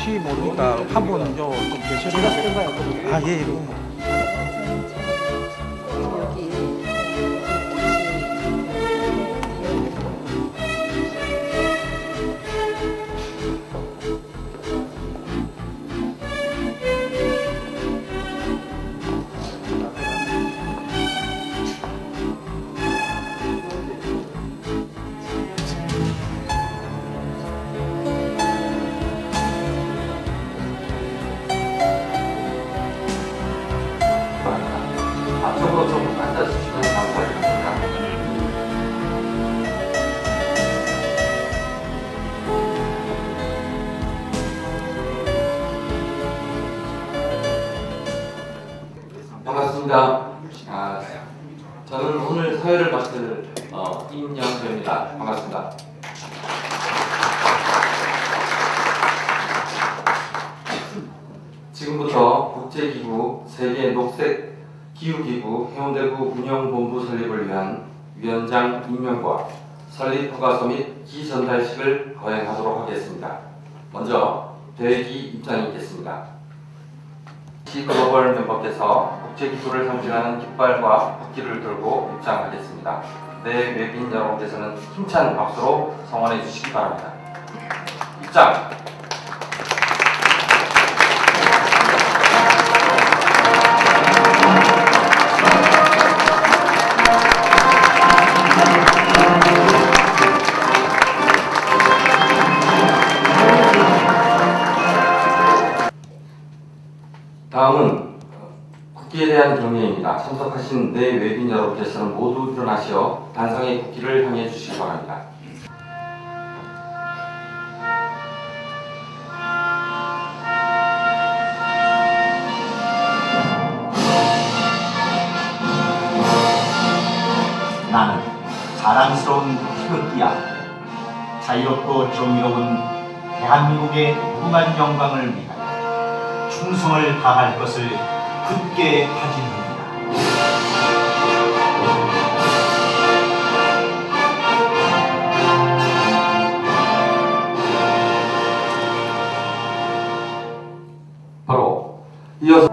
혹시 모르니까 한번 좀 계셔. 제가 쓰는 거였거든요. 아, 예. 여기 앞쪽으로 좀 앉아주시면 감사하겠습니다. 반갑습니다. 저는 오늘 사회를 맡을 임영표입니다. 반갑습니다. 지금부터 국제기구 세계 녹색 기후기구 해운대구 운영본부 설립을 위한 위원장 임명과 설립 허가서 및 기전달식을 거행하도록 하겠습니다. 먼저 대기 입장이 있겠습니다. 글로벌 멤버께서 국제기구를 상징하는 깃발과 국기를 들고 입장하겠습니다. 내 외빈 여러분께서는 힘찬 박수로 성원해 주시기 바랍니다. 입장! 다음은 국기에 대한 경례입니다. 참석하신 내 외빈 여러분께서는 모두 일어나시어 단상의 국기를 향해 주시기 바랍니다. 나는 자랑스러운 태극기야. 자유롭고 정의로운 대한민국의 무궁한 영광을 위하여 충성을 다할 것을 굳게 다짐합니다. 바로 이어서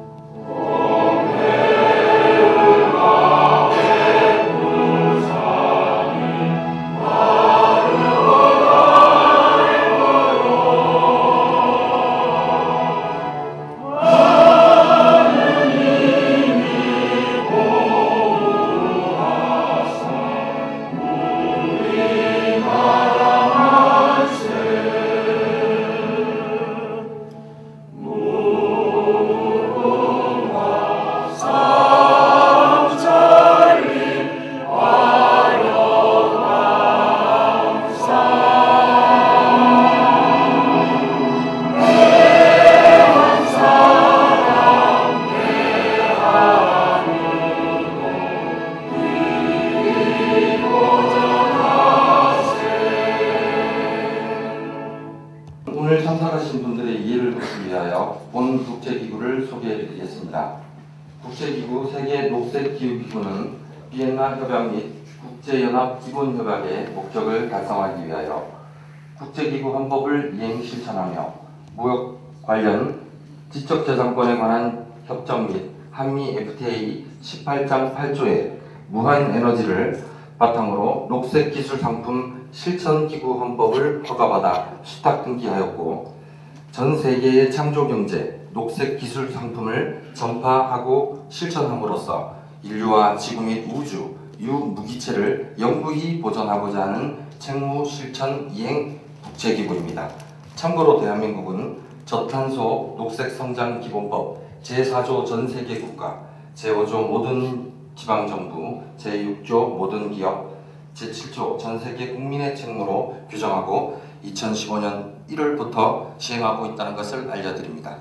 오늘 참석하신 분들의 이해를 돕기 위하여 본 국제기구를 소개해드리겠습니다. 국제기구 세계 녹색기후기구는 비엔나 협약 및 국제연합 기본협약의 목적을 달성하기 위하여 국제기구 헌법을 이행 실천하며 무역 관련 지적재산권에 관한 협정 및 한미 FTA 18장 8조의 무한에너지를 바탕으로 녹색기술상품 실천기구 헌법을 허가받아 수탁 등기하였고 전 세계의 창조경제, 녹색기술 상품을 전파하고 실천함으로써 인류와 지구 및 우주, 유무기체를 영구히 보존하고자 하는 책무 실천 이행 국제기구입니다. 참고로 대한민국은 저탄소 녹색성장기본법 제4조 전세계 국가, 제5조 모든 지방정부, 제6조 모든 기업, 제7조 전세계 국민의 책무로 규정하고 2015년 1월부터 시행하고 있다는 것을 알려드립니다.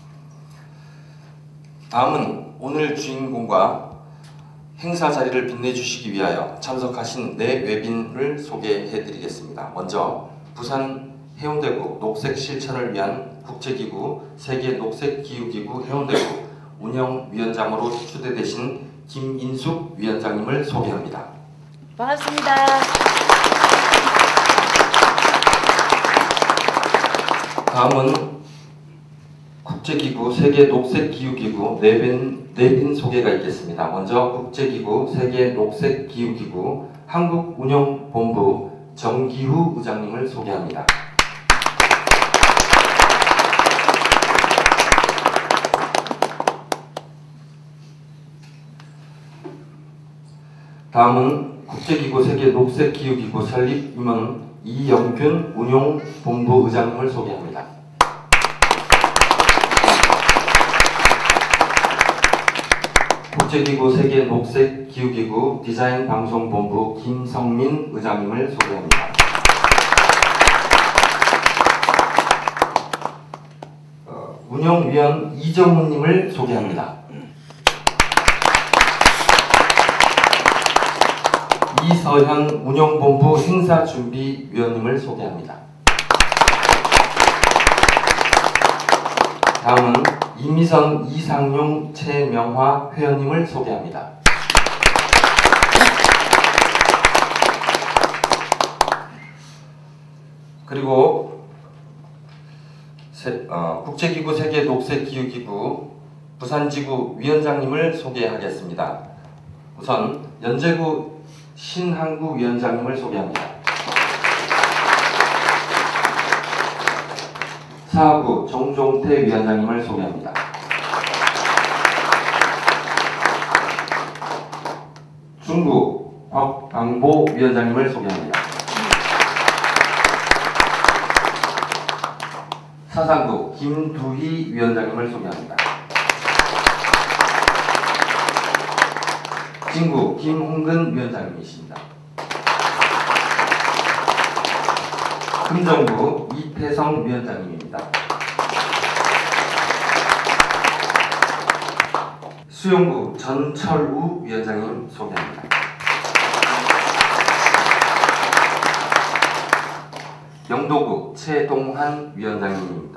다음은 오늘 주인공과 행사 자리를 빛내주시기 위하여 참석하신 네 외빈을 소개해드리겠습니다. 먼저 부산 해운대구 녹색 실천을 위한 국제기구 세계 녹색기후기구 해운대구 운영위원장으로 추대되신 김인숙 위원장님을 소개합니다. 반갑습니다. 다음은 국제기구 세계 녹색기후기구 내빈 소개가 있겠습니다. 먼저 국제기구 세계 녹색기후기구 한국운영본부 정기후 의장님을 소개합니다. 다음은 국제기구 세계 녹색기후기구 설립임원 이영균 운용본부 의장님을 소개합니다. 국제기구 세계 녹색기후기구 디자인방송본부 김성민 의장님을 소개합니다. 운영위원 이정훈님을 소개합니다. 이서현 운영본부 행사준비위원님을 소개합니다. 다음은 이미선, 이상용, 최명화 회원님을 소개합니다. 그리고 국제기구 세계 녹색기후기구 부산지구 위원장님을 소개하겠습니다. 우선 연제구 신한구 위원장님을 소개합니다. 사하구 정종태 위원장님을 소개합니다. 중구 곽광보 위원장님을 소개합니다. 사상구 김두희 위원장님을 소개합니다. 진구 김홍근 위원장님이십니다. 금정구 이태성 위원장님입니다. 수용구 전철우 위원장님 소개합니다. 영도구 최동한 위원장님입니다.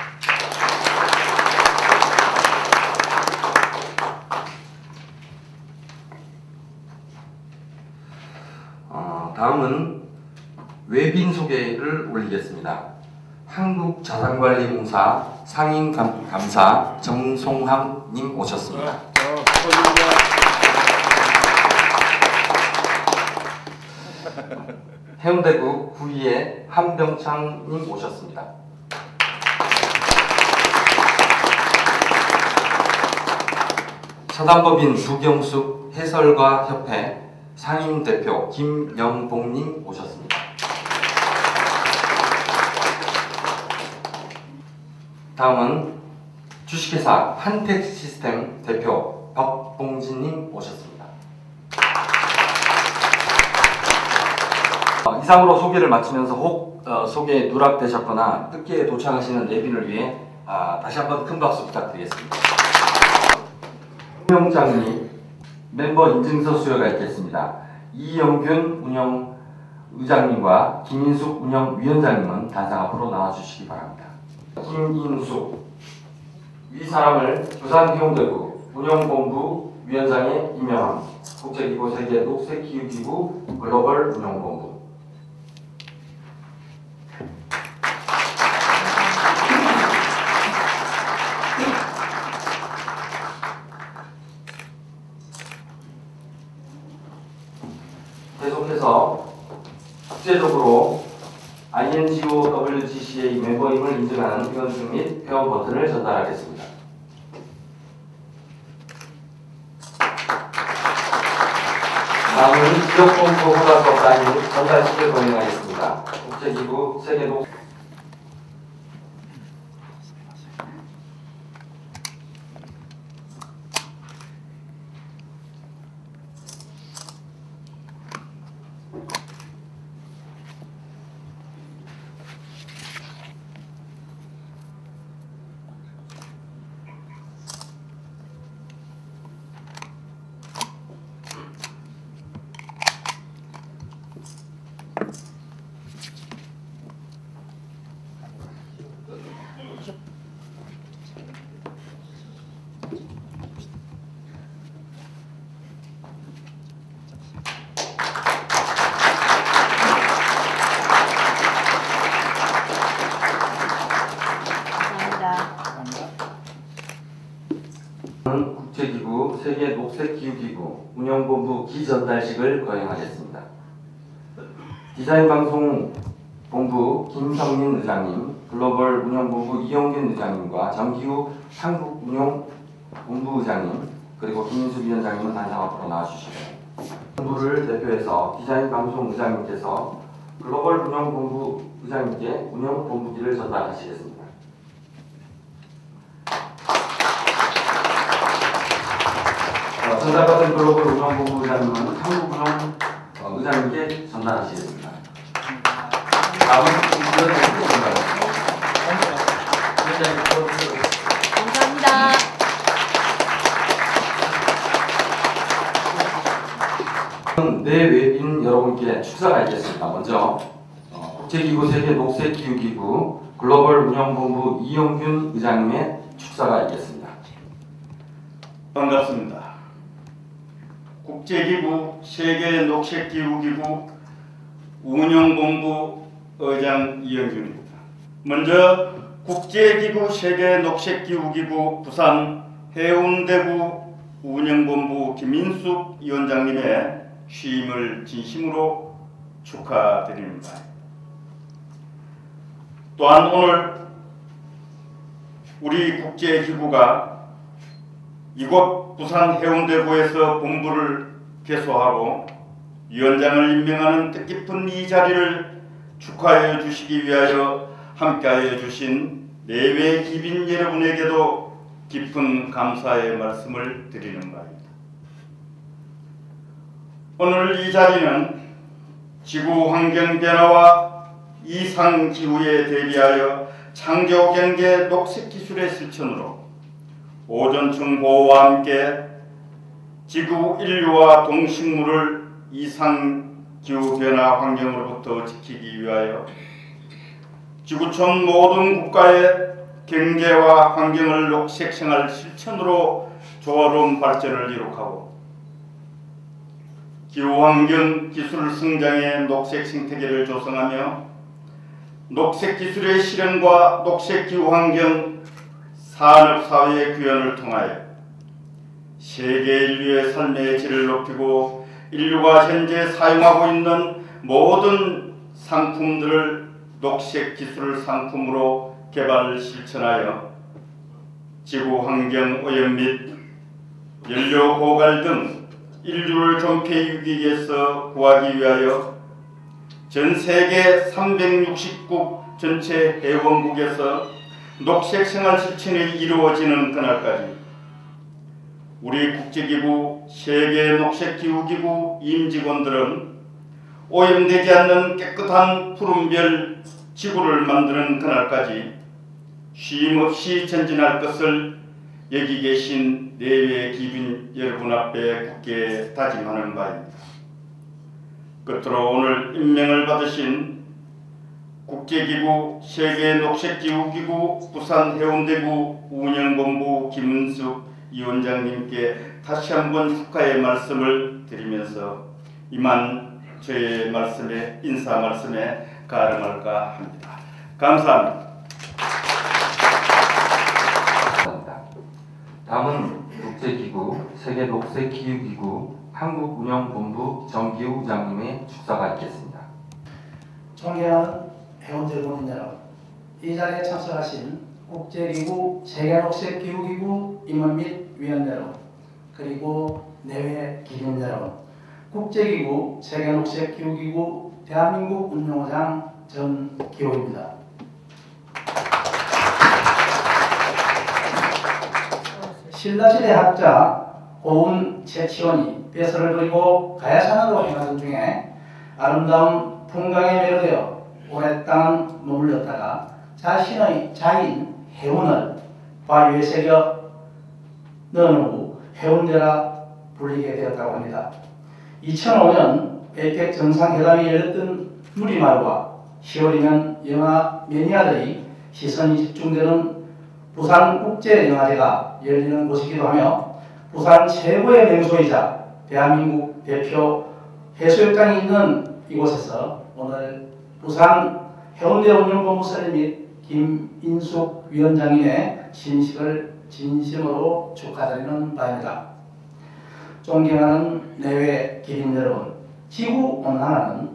다음은 외빈 소개를 올리겠습니다. 한국자산관리공사 상임감사 정송함님 오셨습니다. 해운대구 구의회 한병창님 오셨습니다. 사단법인 두경숙 해설가협회 상임대표 김영봉님 오셨습니다. 다음은 주식회사 한택시스템 대표 박봉진님 오셨습니다. 이상으로 소개를 마치면서 혹 소개에 누락되셨거나 늦게 도착하시는 내빈을 위해 다시 한번 큰 박수 부탁드리겠습니다. 운영장님 멤버 인증서 수여가 있겠습니다. 이영균 운영 의장님과 김인숙 운영위원장님은 단상 앞으로 나와주시기 바랍니다. 김인숙 이 사람을 부산 해운대구 운영본부 위원장에 임명한 국제기구 세계 녹색기후기구 글로벌 운영본부. 계속해서 국제적으로 INGO WGCA 멤버임을 인증하는 회원증 및 회원 버튼을 전달하겠습니다. 다음은 지역본부 허가서 사인 전달식을 진행하겠습니다. 국제기구 세계독 감사합니다. 세계 녹색기후기구 운영본부 기전달식을 거행하겠습니다. 디자인방송본부 김성민 의장님, 글로벌 운영본부 이용균 의장님과 정기후 한국운용본부 의장님, 그리고 김인숙 위원장님은 단상 앞으로 나와주시고, 본부를 대표해서 디자인방송 의장님께서 글로벌 운영본부 의장님께 운영본부기를 전달하시겠습니다. 전달받은 글로벌 운영본부 의장님은 한국운용 의장님께 전달하시겠습니다. 다음은 위원장님께 전달하겠습니다. 감사합니다. 네 외빈 여러분께 축사가 있겠습니다. 먼저 국제기구 세계 녹색기후기구 글로벌 운영본부 이용균 의장님의 축사가 있겠습니다. 반갑습니다. 국제기구 세계 녹색기후기구 운영본부 의장 이영균입니다. 먼저 국제기구 세계 녹색기후기구 부산 해운대구 운영본부 김인숙 위원장님의 취임을 진심으로 축하드립니다. 또한 오늘 우리 국제기구가 이곳 부산 해운대구에서 본부를 개소하고 위원장을 임명하는 뜻깊은 이 자리를 축하해 주시기 위하여 함께하여 주신 내외 기빈 여러분에게도 깊은 감사의 말씀을 드리는 바입니다. 오늘 이 자리는 지구 환경 변화와 이상 기후에 대비하여 창조 경제 녹색 기술의 실천으로 오존층 보호와 함께 지구 인류와 동식물을 이상 기후 변화 환경으로부터 지키기 위하여 지구촌 모든 국가의 경제와 환경을 녹색 생활 실천으로 조화로운 발전을 이룩하고 기후환경 기술 성장의 녹색 생태계를 조성하며 녹색 기술의 실현과 녹색 기후환경 산업사회의 구현을 통하여 세계 인류의 삶의 질을 높이고 인류가 현재 사용하고 있는 모든 상품들을 녹색 기술 상품으로 개발 실천하여 지구환경 오염 및 연료 고갈 등 인류를 존폐 위기에서 구하기 위하여 전 세계 360국 전체 회원국에서 녹색 생활 실천이 이루어지는 그날까지 우리 국제기구 세계 녹색기후기구 임직원들은 오염되지 않는 깨끗한 푸른별 지구를 만드는 그날까지 쉼없이 전진할 것을 여기 계신 내외 기빈 여러분 앞에 굳게 다짐하는 바입니다. 끝으로 오늘 임명을 받으신 국제기구 세계 녹색기후기구 부산 해운대구 운영본부 김은숙 위원장님께 다시 한번 축하의 말씀을 드리면서 이만 저의 말씀에 인사 말씀에 가름할까 합니다. 감사합니다. 다음은 국제기구 세계 녹색기후기구 한국운영본부 정기후 의장님의 축사가 있겠습니다. 존경하는 해운대 군인 여러분, 이 자리에 참석하신 국제기구 세계녹색기후기구 임원 및 위원 여러분, 그리고 내외 기빈 여러분, 국제기구 세계녹색기후기구 대한민국 운영의장 전기호입니다. 신라시대 학자 고운 최치원이 배설을 그리고 가야산으로 행하던 중에 아름다운 풍광에 매료되어 오래 땅 머물렀다가 자신의 자인 해운을 바위에 새겨 넣은 후 해운대라 불리게 되었다고 합니다. 2005년 에이펙 정상회담이 열렸던 누리마을과 10월이면 영화 매니아들이 시선이 집중되는 부산국제영화제가 열리는 곳이기도 하며 부산 최고의 명소이자 대한민국 대표 해수욕장이 있는 이곳에서 오늘 부산 해운대 운영본부 설립 및 김인숙 위원장님의 진식을 진심으로 축하드리는 바입니다. 존경하는 내외 기린 여러분, 지구온난화는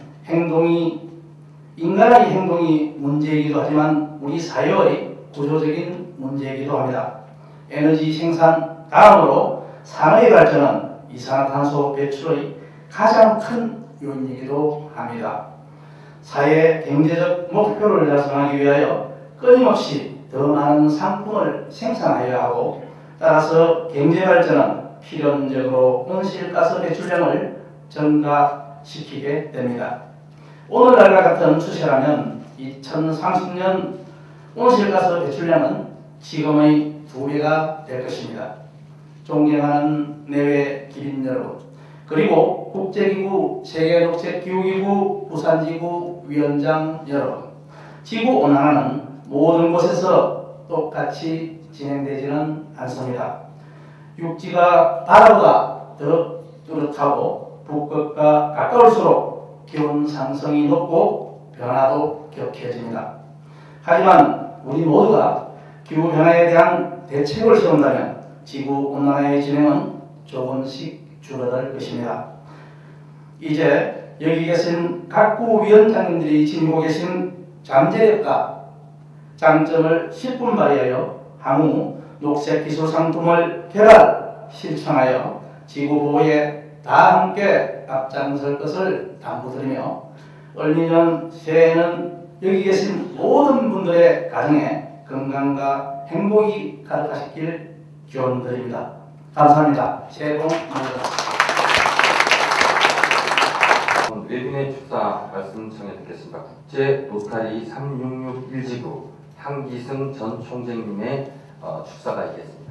인간의 행동이 문제이기도 하지만 우리 사회의 구조적인 문제이기도 합니다. 에너지 생산 다음으로 산업의 발전은 이산화탄소 배출의 가장 큰 요인이기도 합니다. 사회 경제적 목표를 달성하기 위하여 끊임없이 더 많은 상품을 생산하여야 하고, 따라서 경제 발전은 필연적으로 온실가스 배출량을 증가시키게 됩니다. 오늘날과 같은 추세라면 2030년 온실가스 배출량은 지금의 2배가 될 것입니다. 존경하는 내외 기린 여러분, 그리고 국제기구, 세계녹색기후기구, 부산지구 위원장 여러분, 지구온난화는 모든 곳에서 똑같이 진행되지는 않습니다. 육지가 바다보다 더 뚜렷하고 북극과 가까울수록 기온 상승이 높고 변화도 격해집니다. 하지만 우리 모두가 기후변화에 대한 대책을 세운다면 지구온난화의 진행은 조금씩 줄어들 것입니다. 이제 여기 계신 각구 위원장님들이 지니고 계신 잠재력과 장점을 10분 발휘하여 향후 녹색 기술 상품을 개발, 실천하여 지구 보호에 다 함께 앞장설 것을 당부드리며, 얼미년 새해에는 여기 계신 모든 분들의 가정에 건강과 행복이 가득하시길 기원드립니다. 감사합니다. 새해 복 많이 받으십시오. 외빈의 축사 말씀 청해 듣겠습니다. 국제 로타리 3661지구 한기승 전 총재님의 축사가 있겠습니다.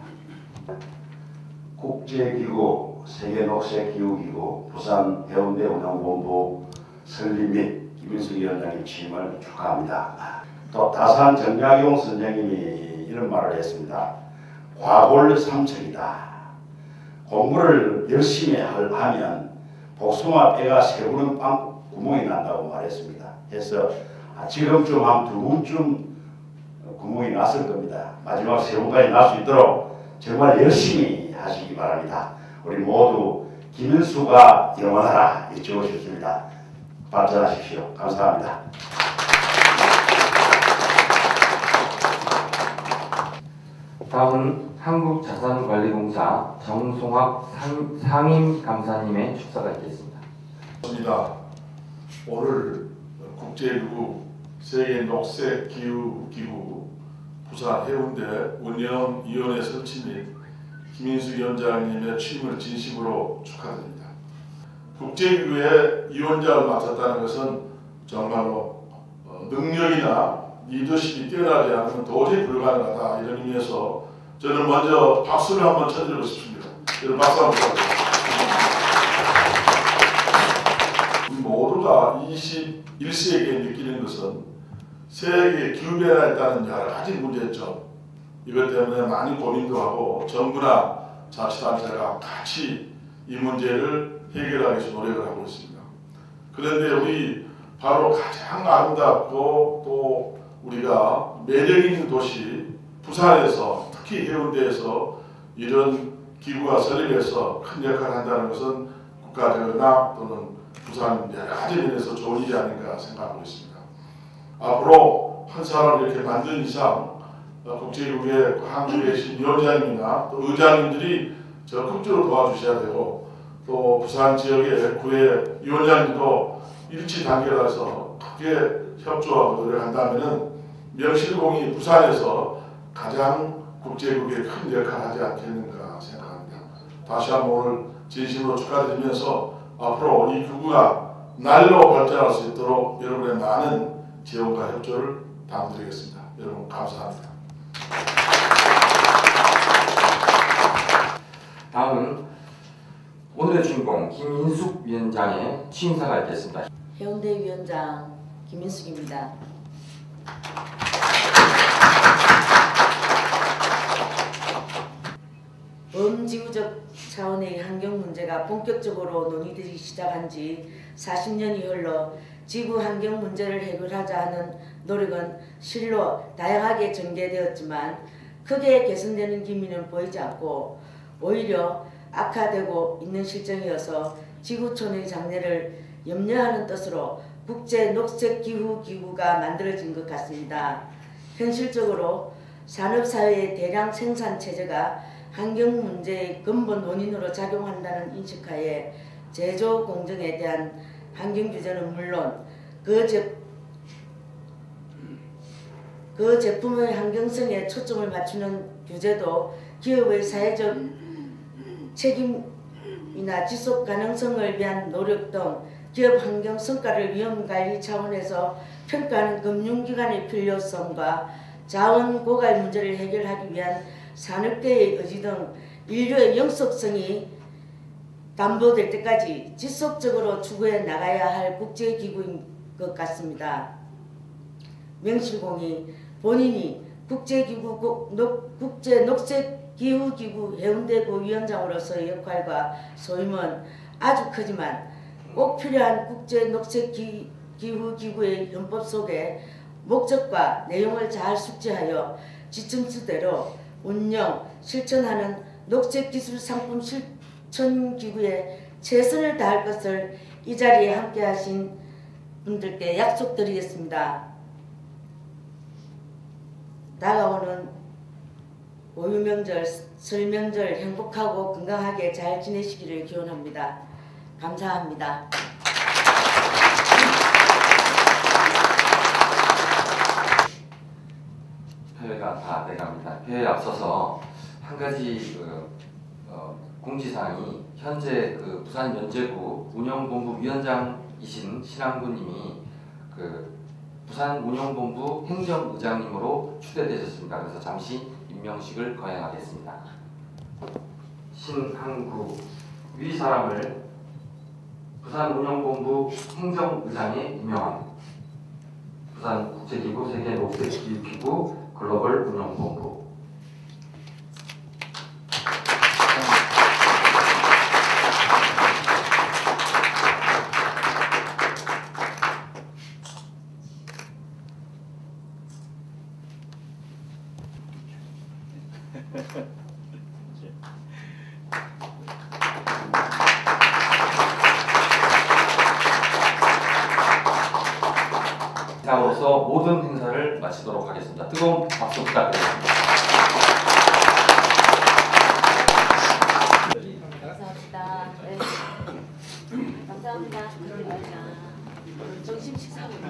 국제기구 세계녹색기후기구 부산 해운대 운영본부 설립 및 김인숙 위원장님 취임을 축하합니다. 또 다산 정약용 선생님이 이런 말을 했습니다. 과골삼천이다. 공부를 열심히 하면 복숭아 뼈가 세우는 빵 구멍이 난다고 말했습니다. 그래서 지금쯤 한 2분쯤 구멍이 났을 겁니다. 마지막 세우까지 날 수 있도록 정말 열심히 하시기 바랍니다. 우리 모두 김인수가 영원하라 외치고 싶습니다. 발전하십시오. 감사합니다. 다음은 한국자산관리공사 정송학 상임감사님의 축사가 있겠습니다. 오늘 국제기구 세계녹색기후기구 부산 해운대 운영위원회 설치 및 김인숙 위원장님의 취임을 진심으로 축하드립니다. 국제기구의 위원장을 맡았다는 것은 정말로 능력이나 리더십이 뛰어나지 않으면 도저히 불가능하다, 이런 의미에서 저는 먼저 박수를 한번 쳐드리고 싶습니다. 여러분 박수 한번 부탁드립니다. 우리 모두가 21세기에 느끼는 것은 세계 기후변화에 따른 여러 가지 문제점, 이것 때문에 많이 고민도 하고 정부나 자치단체가 같이 이 문제를 해결하기 위해서 노력을 하고 있습니다. 그런데 우리 바로 가장 아름답고 또 우리가 매력 있는 도시 부산에서, 특히 해운대에서 이런 기구가 설립해서 큰 역할을 한다는 것은 국가적이나 또는 부산 여러 가지 면에서 좋은 일이 아닌가 생각하고 있습니다. 앞으로 한 사람을 이렇게 만든 이상 국제기구의 한국에 계신 위원장님이나 또 의장님들이 적극적으로 도와주셔야 되고, 또 부산 지역의 구의 위원장님도 일치 단결해서 크게 협조하고 노력한다면 명실공히 부산에서 가장 국제기구에 큰 역할을 하지 않겠는가 생각합니다. 다시 한번 오늘 진심으로 축하드리면서 앞으로 이 기구가 날로 발전할 수 있도록 여러분의 많은 지원과 협조를 당부드리겠습니다. 여러분 감사합니다. 다음은 오늘의 주인공 김인숙 위원장의 취임사가 있겠습니다. 해운대 위원장 김인숙입니다. 범지구적 차원의 환경 문제가 본격적으로 논의되기 시작한 지 40년이 흘러 지구 환경 문제를 해결하자 하는 노력은 실로 다양하게 전개되었지만 크게 개선되는 기미는 보이지 않고, 오히려 악화되고 있는 실정이어서 지구촌의 장래를 염려하는 뜻으로 국제 녹색 기후 기구가 만들어진 것 같습니다. 현실적으로 산업사회의 대량 생산 체제가 환경 문제의 근본 원인으로 작용한다는 인식하에 제조 공정에 대한 환경 규제는 물론 그 제품의 환경성에 초점을 맞추는 규제도 기업의 사회적 책임이나 지속 가능성을 위한 노력 등 기업 환경 성과를 위험관리 차원에서 평가하는 금융기관의 필요성과 자원 고갈 문제를 해결하기 위한 산업계의 의지 등 인류의 영속성이 담보될 때까지 지속적으로 추구해 나가야 할 국제기구인 것 같습니다. 명실공히 본인이 국제 녹색기후기구 해운대구 위원장으로서의 역할과 소임은 아주 크지만 꼭 필요한 국제 녹색기후기구의 헌법 속에 목적과 내용을 잘 숙지하여 지침수대로 운영, 실천하는 녹색기술상품 실천기구에 최선을 다할 것을 이 자리에 함께하신 분들께 약속드리겠습니다. 다가오는 고유명절, 설명절 행복하고 건강하게 잘 지내시기를 기원합니다. 감사합니다. 폐회가 다 돼갑니다. 폐회에 앞서서 한 가지 공지사항이 현재 부산 연제구 운영본부 위원장이신 신항구님이 부산 운영본부 행정의장님으로 추대되셨습니다. 그래서 잠시 임명식을 거행하겠습니다. 신항구 위 사람을 부산 운영본부 행정의장에 임명합니다. 부산 국제기구 세계녹색기구 글로벌 운영본부 이상으로서 모든 행사를 마치도록 하겠습니다. 뜨거운 박수 부탁드립니다. 감사합니다. 네. 감사합니다. 점심 식사합니다.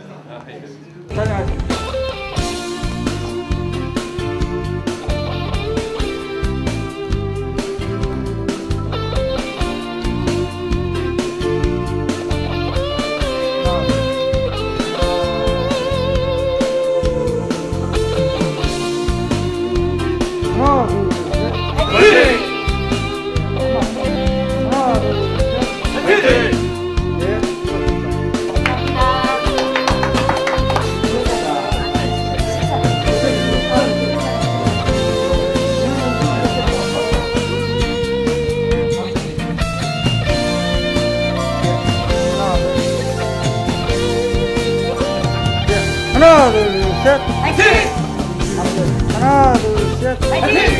하나 둘 셋 파이팅! 하나 둘 셋 파이팅!